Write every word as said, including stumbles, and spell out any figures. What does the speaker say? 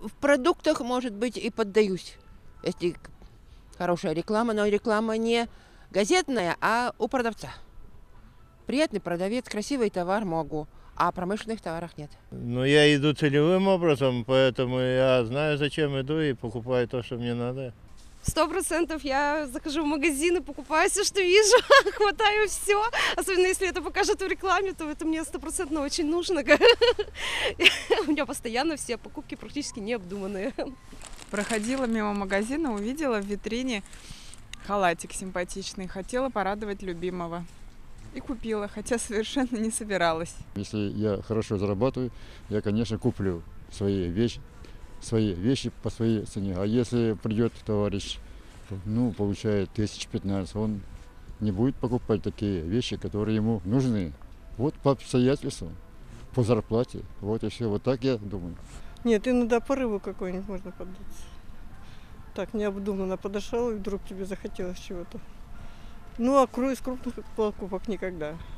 В продуктах, может быть, и поддаюсь, если хорошая реклама, но реклама не газетная, а у продавца. Приятный продавец, красивый товар могу, а о промышленных товарах нет. Ну, я иду целевым образом, поэтому я знаю, зачем иду, и покупаю то, что мне надо. Сто процентов я захожу в магазин и покупаю все, что вижу, хватаю все. Особенно если это покажут в рекламе, то это мне стопроцентно очень нужно. У меня постоянно все покупки практически необдуманные. Проходила мимо магазина, увидела в витрине халатик симпатичный, хотела порадовать любимого. И купила, хотя совершенно не собиралась. Если я хорошо зарабатываю, я, конечно, куплю свои вещи, свои вещи по своей цене. А если придет товарищ, ну, получает тысяч пятнадцать, он не будет покупать такие вещи, которые ему нужны. Вот по обстоятельствам, по зарплате. Вот и все. Вот так я думаю. Нет, иногда порыву какой-нибудь можно поддаться. Так необдуманно подошел, и вдруг тебе захотелось чего-то. Ну, а из крупных покупок никогда.